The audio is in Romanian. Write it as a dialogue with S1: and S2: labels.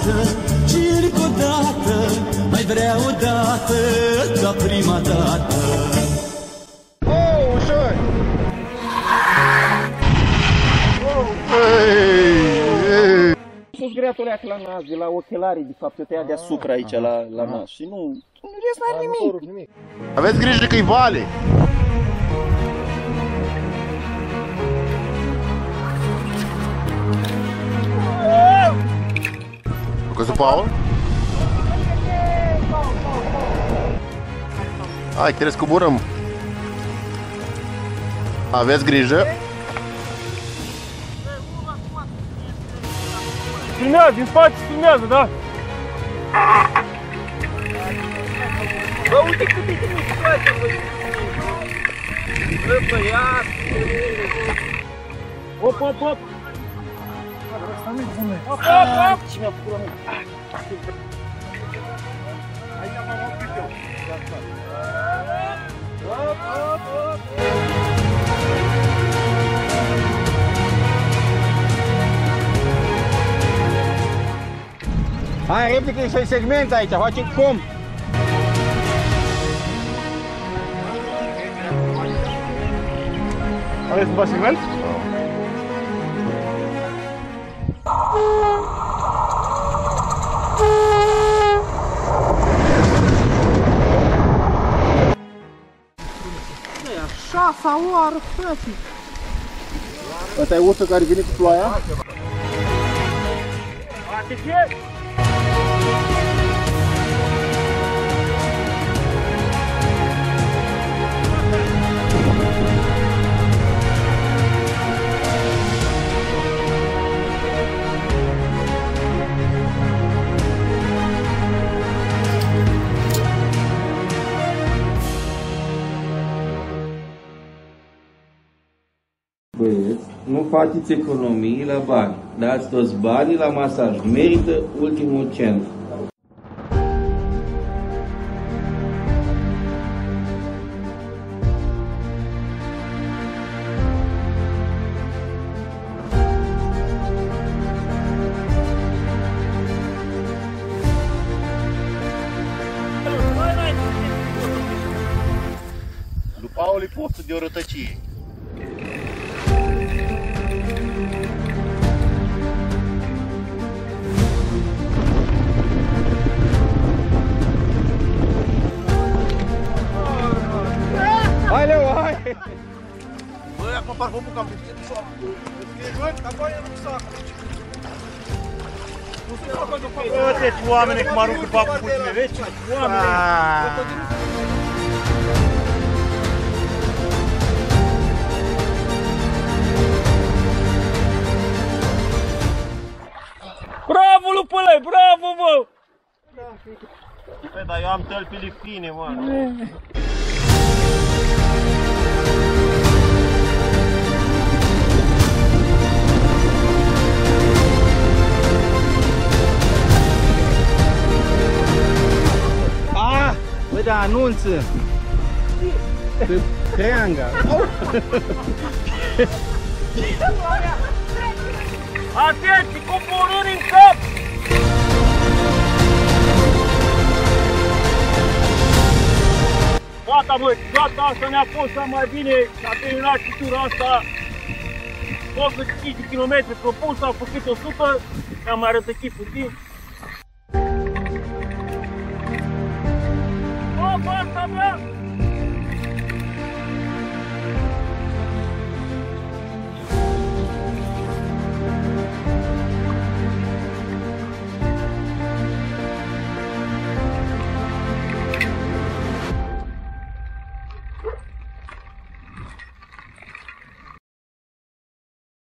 S1: dată și încă o dată, mai vreau o dată ca prima dată.
S2: Oh, ușor! Sus greatul ăla la nas, de la ochelarii, de fapt, te tăia deasupra aici, la nas. Și nu, în rest n-are nimic.
S3: Aveți grijă că-i vale! Căzut Paul? Hai, trebuie să coborăm. Aveți grijă!
S4: Filmează, din spate filmează, da?
S2: Bă, uite cât de mișcoasă, băi! Bă, băiat!
S4: Hop, hop, hop! Hop, hop, hop!
S2: Ce mi-a făcut la mine?
S4: Aici m-am oprit eu.
S2: Hop, hop, hop! Hai, repede că e segment aici, facem cum?
S4: Aveți un segment?
S2: Așa sau oară, frate? Ăsta e ursul care vine cu ploaia?
S4: Atenție!
S5: Băieți, nu faceți economii la bani, dați toți banii la masaj, merită ultimul cent.
S3: Lui Paul e postul de o rătăcie.
S2: Hai, Leo, hai!
S3: Bă, acum parcă mă bucam, știi de soapă.
S4: Văd, că acolo e rucsac. Bă, deci oameni cum aruncă papă cu tine, vezi? Oameni! Bravo, lupule, bravo, bă!
S3: Păi, dar eu am tălpile fine, mă.
S2: Bă, da, anunță! Pe creanga!
S4: Atenție, coborâri în cap! Gata, băi, gata, asta ne-a fost mai bine, s-a terminat și tura asta. 85 de km propus, au făcut 100, ne-am mai rătăcit puțin. O, bă, asta, bă!